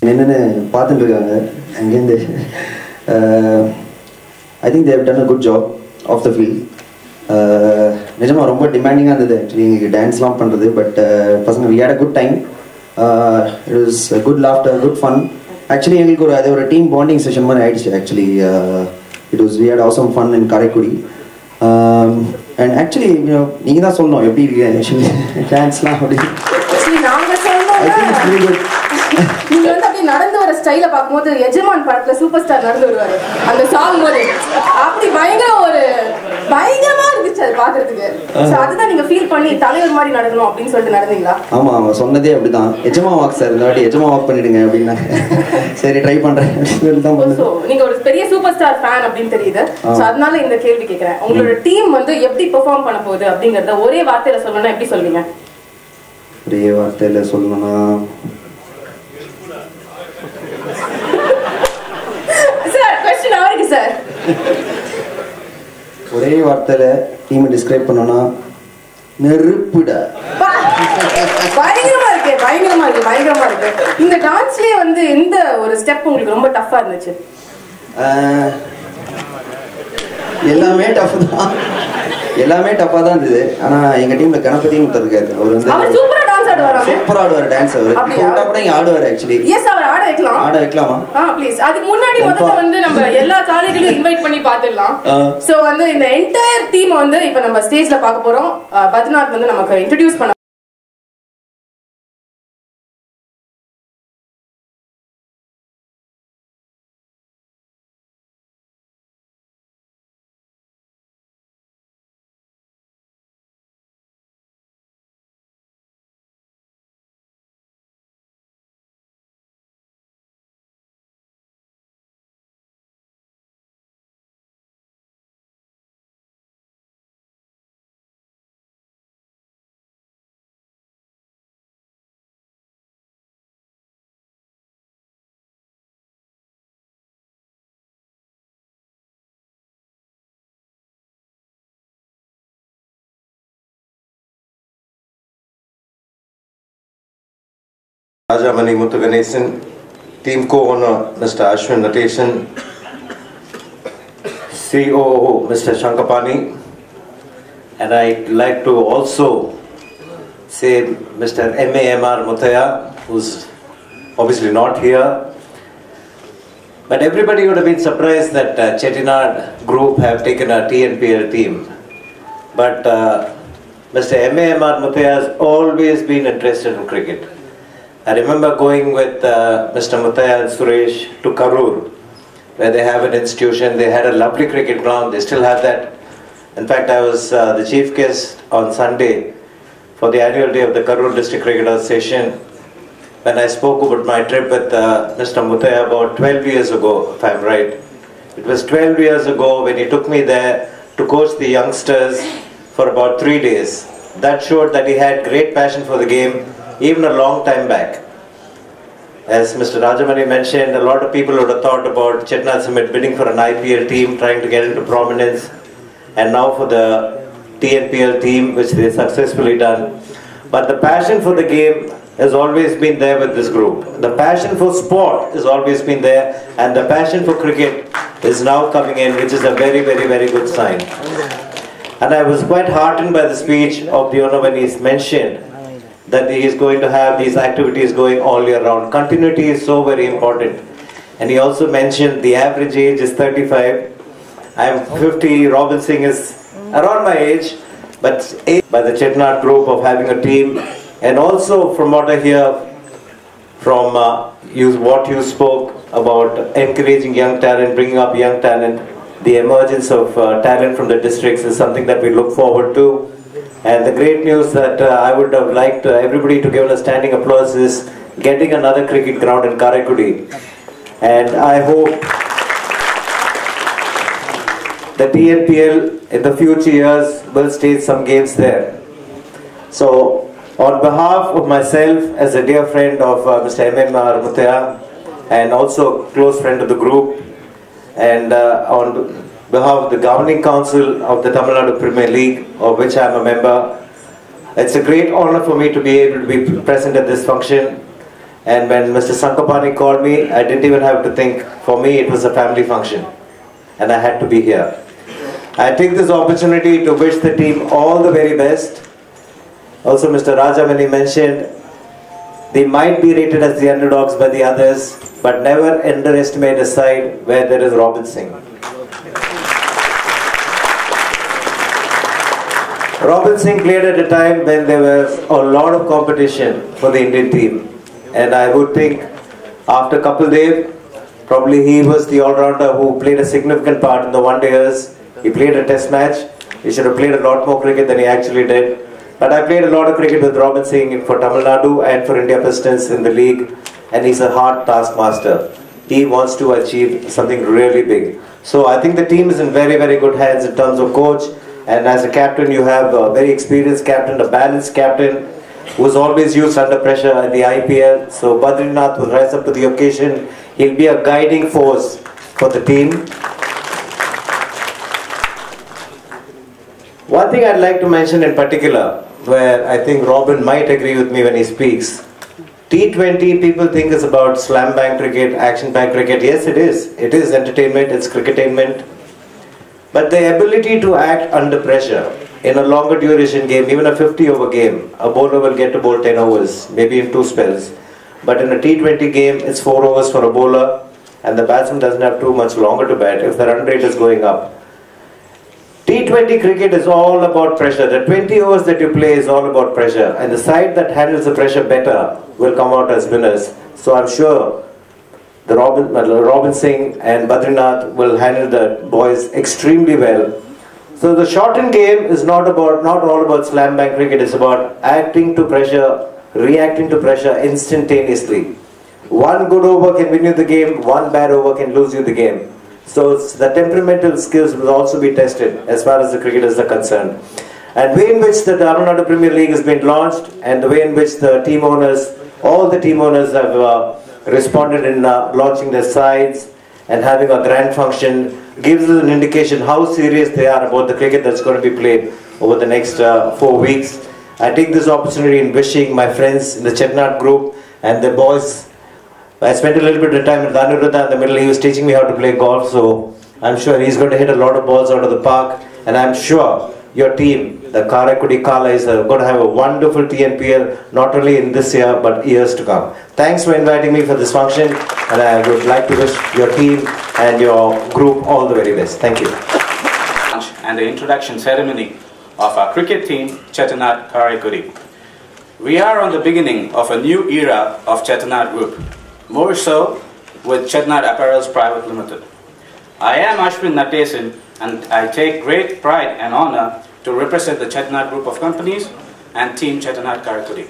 என்னென்னு பார்த்துட்டு இருக்காங்க அங்கேருந்து. I think they've done a good job of the field. நிஜமாக ரொம்ப டிமாண்டிங்காக இருந்தது ஆக்சுவலி எங்களுக்கு டான்ஸ்லாம் பண்ணுறது. பட் பசங்க we had a good time. It was good laughter, good fun. Actually எங்களுக்கு ஒரு டீம் பாண்டிங் செஷன் மாதிரி ஆயிடுச்சு. Actually it was we had awesome fun in Karaikudi. And actually நீங்கள் தான் சொல்லணும் எப்படி இருக்கு டான்ஸ்லாம் அப்படின்னு. நீங்க வந்து அப்படியே நடந்து வர ஸ்டைல பார்க்கும்போது எஜமான் படத்துல சூப்பர் ஸ்டார் நடந்து வருவாரு அந்த சாங் போது அப்படி பயங்கரமா இருந்துச்சு அது பாக்குறதுக்கு. சோ அதுதான் நீங்க ஃபீல் பண்ணி தலைவர் மாதிரி நடக்கணும் அப்படின்னு சொல்லிட்டு நடந்தீங்களா? ஆமா, அவன் சொன்னதே அப்படிதான். எஜமா வாக் சார், இந்த வாட்டி எஜமா வாக் பண்ணிடுங்க அப்படின்னா சரி ட்ரை பண்றேன். நீங்க ஒரு பெரிய சூப்பர் ஸ்டார் ஃபேன் அப்படின்னு தெரியுது. சோ அதனால இந்த கேள்வி கேக்குறேன். உங்களோட டீம் வந்து எப்படி பெர்ஃபார்ம் பண்ண போகுது அப்படிங்கறத ஒரே வார்த்தையில சொல்லணும்னா எப்படி சொல்வீங்க? ஒரே வார்த்தையில சொல்லணும்னா சார் ஒரே வார்த்தையில டீமை டிஸ்கிரைப் பண்ணோம்னா நெருப்புடா. பயங்கரமா இருக்கு. இந்த டான்ஸ்லயே வந்து எந்த ஒரு ஸ்டெப் உங்களுக்கு ரொம்ப டஃபா இருந்துச்சு? எல்லாமே டஃப் தான், எல்லாமே டஃபா தான் இருந்தது. ஆனா எங்க டீம்ல கணபதியும் ஒருத்தர் இருக்காரு. அவர் வந்து சூப்பரா டான்ஸ் ஆடுவாரு. சூப்பரா ஆடுவார் டான்ஸ். அவர் கூட கூட இங்க ஆடுவார் ஆக்சுவலி. எஸ், அவர் ஆட வைக்கலாமா? ப்ளீஸ். அதுக்கு முன்னாடி முதல்ல வந்து நம்ம எல்லா காலேஜ்லயும் இன்வைட் பண்ணி பாத்துடலாம். சோ வந்து இந்த என்டையர் டீம் வந்து இப்ப நம்ம ஸ்டேஜ்ல பார்க்க போறோம். பத்நாத் வந்து நமக்கு இன்ட்ரோடியூஸ் பண்ண. Rajamani Muthuganesan, team co-owner Mr. Ashwin Natesan, COO Mr. Shankapani, and I'd like to also say Mr. M.A.M.R. Muthaya, who's obviously not here. But everybody would have been surprised that Chettinad Group have taken a TNPL team. But Mr. M.A.M.R. Muthaya has always been interested in cricket. I remember going with Mr. Muthaya and Suresh to Karur, where they have an institution. They had a lovely cricket ground. They still have that. In fact, I was the chief guest on Sunday for the annual day of the Karur District Cricket Association, when I spoke about my trip with Mr. Muthaya about 12 years ago, if I'm right. It was 12 years ago when he took me there to coach the youngsters for about 3 days. That showed that he had great passion for the game, even a long time back. As Mr. Rajamani mentioned, a lot of people would have thought about Chettinad Cement bidding for an IPL team, trying to get into prominence, and now for the TNPL team, which they successfully done. But the passion for the game has always been there with this group. The passion for sport has always been there, and the passion for cricket is now coming in, which is a very, very, very good sign. And I was quite heartened by the speech of the owner when he's mentioned that he is going to have these activities going all year round. Continuity is so very important. And he also mentioned the average age is 35. I am 50, Robin Singh is around my age, but by the Chettinad Group of having a team. And also from what I hear from what you spoke about encouraging young talent, bringing up young talent, the emergence of talent from the districts is something that we look forward to. And the great news that I would have liked everybody to give a standing applause is getting another cricket ground in Karaikudi. And I hope the TNPL in the future years will stage some games there. So on behalf of myself as a dear friend of Mr. M.M.R. Muthaya and also close friend of the group, and on behalf of the governing council of the Tamil Nadu Premier League, of which I am a member, it's a great honor for me to be able to be present at this function. And when Mr. Sankapani called me, I didn't even have to think. For me, it was a family function. And I had to be here. I take this opportunity to wish the team all the very best. Also, Mr. Rajamani mentioned, they might be rated as the underdogs by the others, but never underestimate a side where there is Robin Singh. Robin Singh played at a time when there was a lot of competition for the Indian team. And I would think after Kapil Dev, probably he was the all-rounder who played a significant part in the one-dayers. He played a test match. He should have played a lot more cricket than he actually did. But I played a lot of cricket with Robin Singh for Tamil Nadu and for India Pistons in the league. And he's a hard taskmaster. He wants to achieve something really big. So I think the team is in very, very good hands in terms of coach. And as a captain, you have a very experienced captain, a balanced captain, who's always used under pressure in the IPL. So Badrinath will rise up to the occasion. He'll be a guiding force for the team. One thing I'd like to mention in particular, where I think Robin might agree with me when he speaks. T20, people think is about slam bang cricket, action bang cricket. Yes, it is. It is entertainment, it's cricketainment. But the ability to act under pressure in a longer duration game, even a 50-over game, a bowler will get to bowl 10 overs, maybe in 2 spells. But in a T20 game, it's 4 overs for a bowler, and the batsman doesn't have too much longer to bat if the run rate is going up. T20 cricket is all about pressure. The 20 overs that you play is all about pressure, and the side that handles the pressure better will come out as winners. So I'm sure the Robin Singh and Badrinath will handle the boys extremely well. So the shortened game is not all about slam bang cricket. It's about acting to pressure, reacting to pressure instantaneously. One good over can win you the game, one bad over can lose you the game. So the temperamental skills will also be tested as far as the cricketers are concerned. And the way in which the Tamil Nadu Premier League has been launched, and the way in which the team owners, all the team owners have responded in launching their sides and having a grand function, gives us an indication how serious they are about the cricket that's going to be played over the next 4 weeks. I take this opportunity in wishing my friends in the Chettinad group and the boys. I spent a little bit of time with Anuruddha in the middle. He was teaching me how to play golf, so I'm sure he's going to hit a lot of balls out of the park. And I'm sure your team, the Karaikudi Kalais, are going to have a wonderful TNPL, not only in this year, but years to come. Thanks for inviting me for this function, and I would like to wish your team and your group all the very best. Thank you. And the introduction ceremony of our cricket team, Chettinad Karaikudi. We are on the beginning of a new era of Chettinad Group, more so with Chettinad Apparels Private Limited. I am Ashwin Natesan, and I take great pride and honor to represent the Chettinad Group of Companies and Team Chettinad Karaikudi.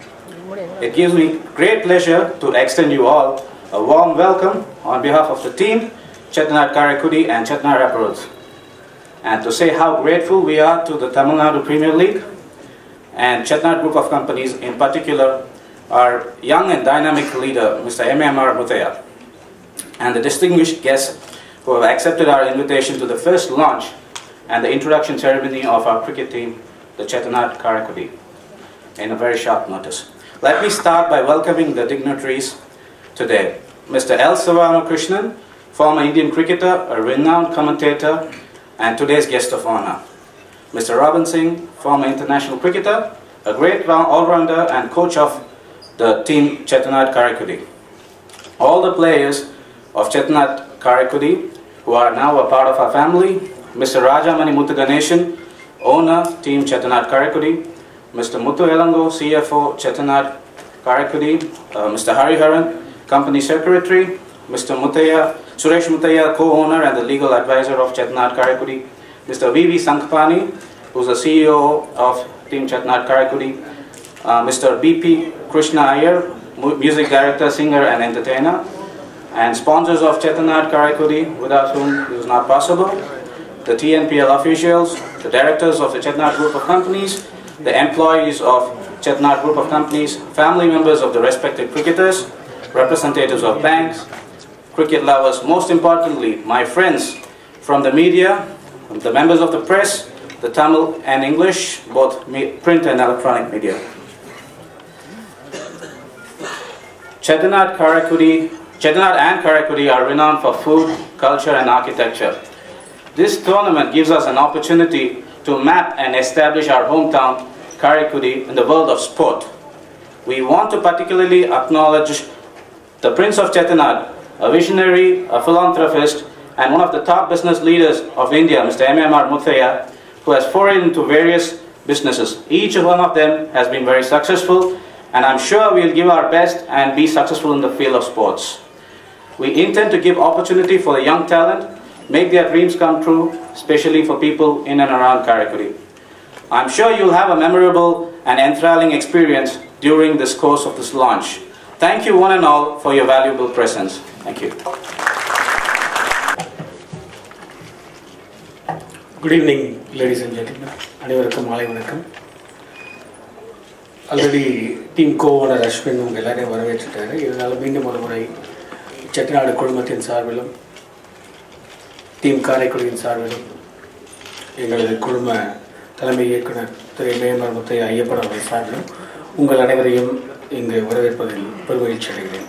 It gives me great pleasure to extend you all a warm welcome on behalf of the team, Chettinad Karaikudi and Chettinad Apparels, and to say how grateful we are to the Tamil Nadu Premier League and Chettinad Group of Companies, in particular our young and dynamic leader, Mr. M.M.R. Muthaiya, and the distinguished guests who have accepted our invitation to the first launch and the introduction ceremony of our cricket team, the Chettinad Karaikudi, in a very short notice. Let me start by welcoming the dignitaries today. Mr. L. Savano Krishnan, former Indian cricketer, a renowned commentator, and today's guest of honor. Mr. Robin Singh, former international cricketer, a great all-rounder and coach of the team Chettinad Karaikudi. All the players of Chettinad Karaikudi who are now a part of our family, Mr. Rajamani Muthu Ganeshan, owner, team Chettinad Karaikudi, Mr. Muthu Elango, CFO, Chettinad Karaikudi, Mr. Hariharan, company secretary, Mr. Muthaiya, Suresh Muthaiya, co-owner and the legal advisor of Chettinad Karaikudi, Mr. V.V. Sankapani, who's the CEO of team Chettinad Karaikudi, Mr. B.P. Krishna Iyer, music director, singer and entertainer, and sponsors of Chettinad Karaikudi, without whom this is not possible, the TNPL officials, the directors of the Chettinad Group of Companies, the employees of Chettinad Group of Companies, family members of the respected cricketers, representatives of banks, cricket lovers, most importantly, my friends from the media, the members of the press, the Tamil and English, both print and electronic media. Chettinad and Karaikudi are renowned for food, culture and architecture. This tournament gives us an opportunity to map and establish our hometown, Karaikudi, in the world of sport. We want to particularly acknowledge the Prince of Chettinad, a visionary, a philanthropist, and one of the top business leaders of India, Mr. M.M.R. Muthaiya, who has forayed into various businesses. Each one of them has been very successful, and I'm sure we'll give our best and be successful in the field of sports. We intend to give opportunity for the young talent, make their dreams come true, especially for people in and around Karaikudi. I'm sure you'll have a memorable and enthralling experience during this course of this launch. Thank you one and all for your valuable presence. Thank you. Good evening, ladies and gentlemen. அனைவருக்கும் மாலை வணக்கம். Already team கோவோனர் Ashwin உங்கள் எல்லாரையும் வரவேற்றுட்டாரு. இதனால் மீண்டும் ஒரு முறை செட்டிநாடு குழுமத்தின் சார்பிலும் டீம் காரைக்குடியின் சார்பிலும் எங்களது குழும தலைமை இயக்குனர் திரு M.M.R. முத்தையா ஐயப்பன் அவர்கள் சார்பிலும் உங்கள் அனைவரையும் இங்கு வரவேற்பதில் பெருமகிழ்ச்சி அடைகிறேன்.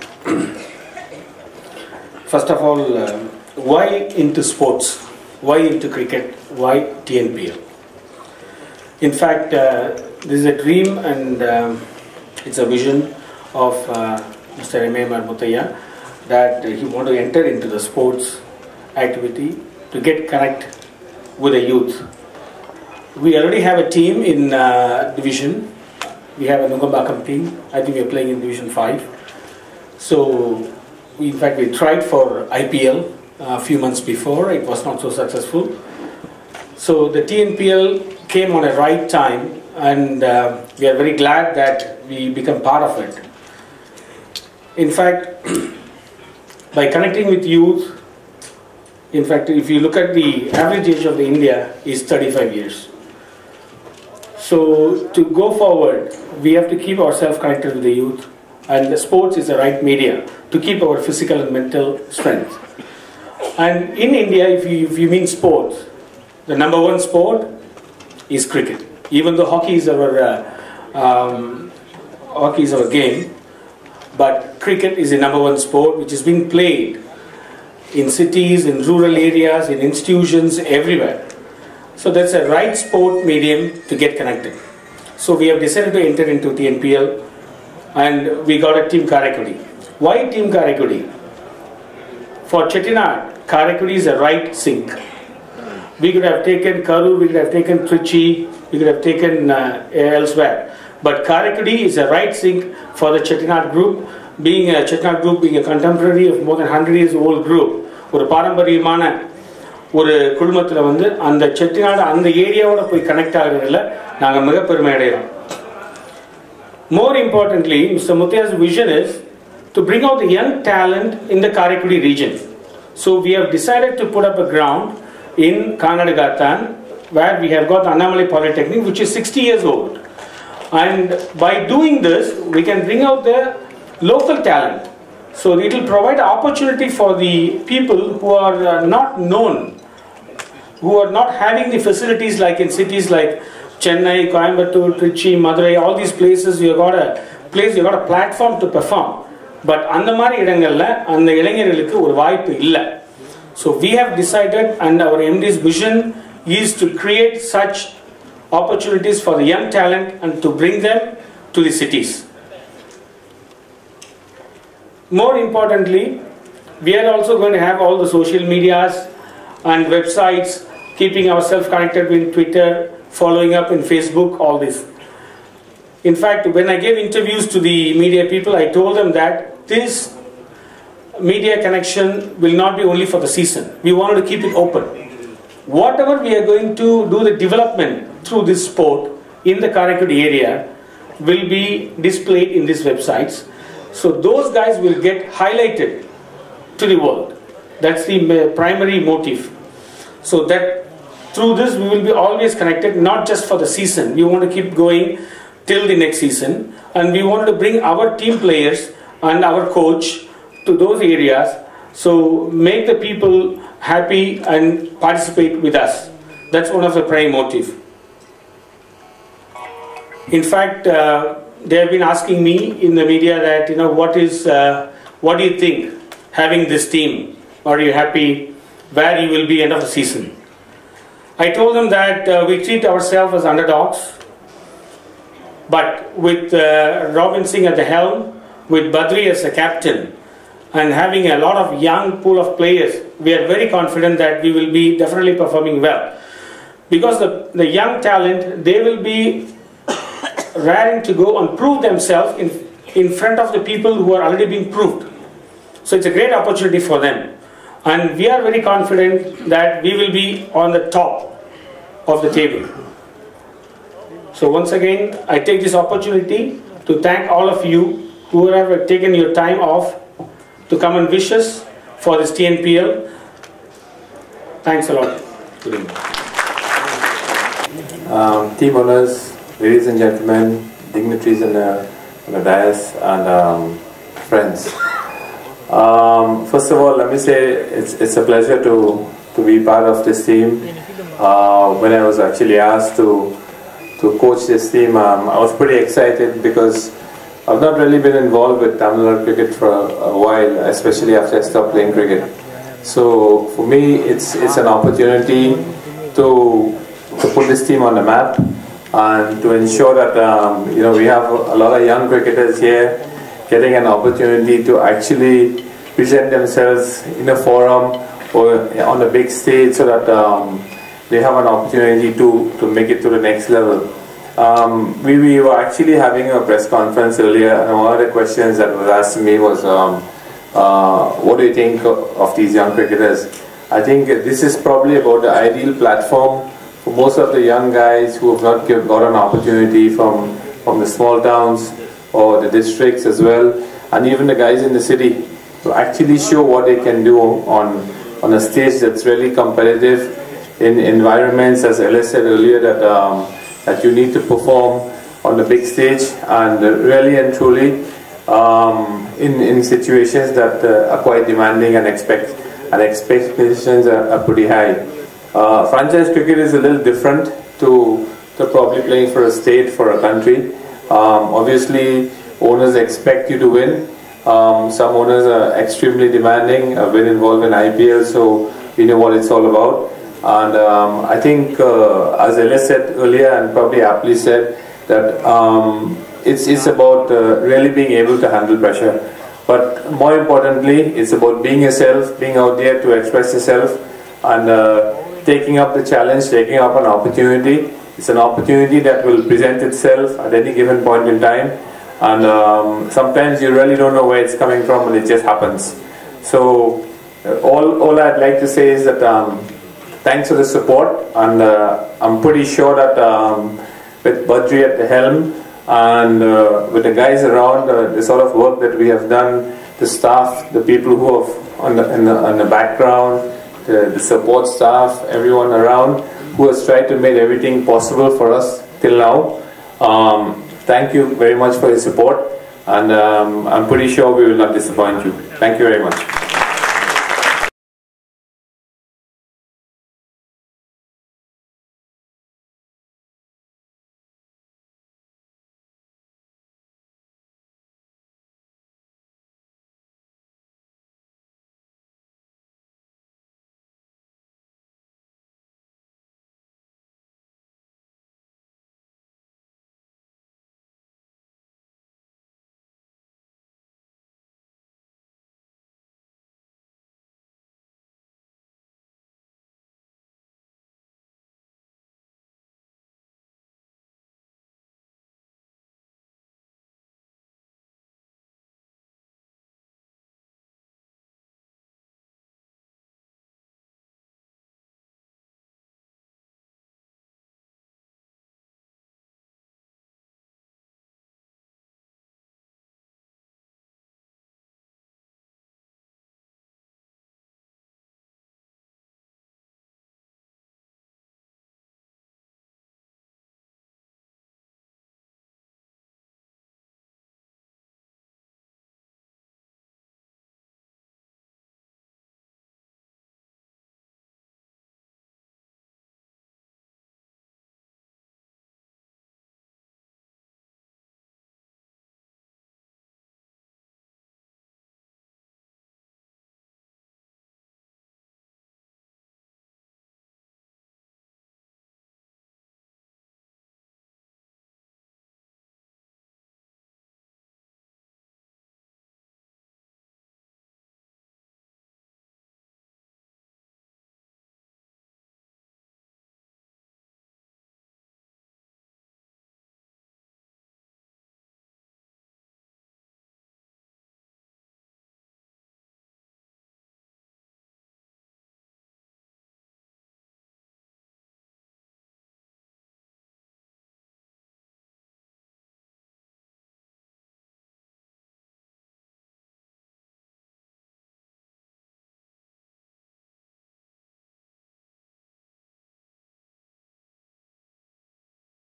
First of all, why into sports? Why into cricket? Why TNPL? In fact, this is a dream and it's a vision of Mr. M.M.R. Muthaiya that he want to enter into the sports activity to get connect with the youth. We already have a team in division. We have a Nungambakam team. I think we are playing in Division 5. So, in fact, we tried for IPL a few months before. It was not so successful. So the TNPL came on a right time, and we are very glad that we become part of it. In fact, by connecting with youth, in fact, if you look at the average age of the India is 35 years. So to go forward, we have to keep ourselves connected with the youth, and the sports is the right media to keep our physical and mental strength. And in India, if you mean sports, the number one sport is cricket. Even though hockey is our game, but cricket is the number one sport which is being played in cities, in rural areas, in institutions, everywhere. So that's a right sport medium to get connected. So we have decided to enter into TNPL, and we got a Team Karaikudi. Why Team Karaikudi? For Chettinad, Karaikudi is a right sink. We could have taken Karur, we could have taken Trichy, we could have taken elsewhere. But Karaikudi is a right sink for the Chettinad group. Being a Chettinad group, being a contemporary of more than 100 years old group, ஒரு பாரம்பரியமான ஒரு குழுமத்தில் வந்து அந்த செட்டிநாடு அந்த ஏரியாவோட போய் connect ஆகிறதுல நாங்கள் மிக பெருமை அடைகிறோம். More importantly, Mr. Muthaiya's vision is to bring out the young talent in the Karaikudi region. So we have decided to put up a ground in Kannadagathan, where we have got Annamalai Polytechnic, which is 60 years old. And by doing this, we can bring out the local talent. So it will provide opportunity for the people who are not known, who are not having the facilities like in cities like Chennai, Coimbatore, Trichy, Madurai, all these places. You have got a place, you have got a platform to perform. But அந்த மாதிரி இடங்கள்ல அந்த இளைஞர்களுக்கு ஒரு வாய்ப்பு இல்லை. So we have decided, and our MD's vision is to create such opportunities for the young talent and to bring them to the cities. More importantly, we are also going to have all the social medias and websites, keeping ourselves connected with Twitter, following up in Facebook, all this. In fact, when I gave interviews to the media people, I told them that this media connection will not be only for the season. We wanted to keep it open. Whatever we are going to do the development through this sport in the Karaikudi area will be displayed in these websites. So those guys will get highlighted to the world. That's the primary motive. So that through this we will be always connected, not just for the season. We want to keep going till the next season, and we want to bring our team players and our coach to those areas, so make the people happy and participate with us. That's one of the prime motive. In fact, they have been asking me in the media that, what do you think having this team? Are you happy where you will be end of the season? I told them that we treat ourselves as underdogs, but with Robin Singh at the helm, with Badri as a captain, and having a lot of young pool of players, we are very confident that we will be definitely performing well. Because the young talent, they will be raring to go and prove themselves in front of the people who are already being proved. So it's a great opportunity for them. And we are very confident that we will be on the top of the table. So once again, I take this opportunity to thank all of you who have taken your time off to come and wish us for this TNPL. Thanks a lot. Good evening. Team owners, ladies and gentlemen, dignitaries on the dais, and friends. First of all, let me say it's a pleasure to be part of this team. When I was actually asked to coach this team, I was pretty excited because I've not really been involved with Tamil Nadu cricket for a while, especially after I stopped playing cricket. So for me, it's an opportunity to put this team on the map and to ensure that we have a lot of young cricketers here getting an opportunity to actually present themselves in a forum or on a big stage, so that they have an opportunity to make it to the next level. We were actually having a press conference earlier, and one of the questions that was asked to me was, what do you think of these young cricketers? I think this is probably about the ideal platform for most of the young guys who have not got an opportunity from the small towns or the districts as well, and even the guys in the city, to actually show what they can do on a stage that's really competitive in environments, as Ellis said earlier, that you need to perform on the big stage, and really and truly in situations that are quite demanding, and expectations are pretty high. Franchise cricket is a little different to probably playing for a state, for a country. Obviously, owners expect you to win. Some owners are extremely demanding. I've been involved in IPL, so we know what it's all about. And I think, as Ellis said earlier, and probably aptly said, that it's about really being able to handle pressure. But more importantly, it's about being yourself, being out there to express yourself, and taking up the challenge, taking up an opportunity. It's an opportunity that will present itself at any given point in time, and sometimes you really don't know where it's coming from, and it just happens. So all I'd like to say is that thanks for the support, and I'm pretty sure that with Badri at the helm and with the guys around, the sort of work that we have done, the staff, the people who have on the background, the support staff, everyone around who has tried to make everything possible for us till now. Thank you very much for your support, and I'm pretty sure we will not disappoint you. Thank you very much.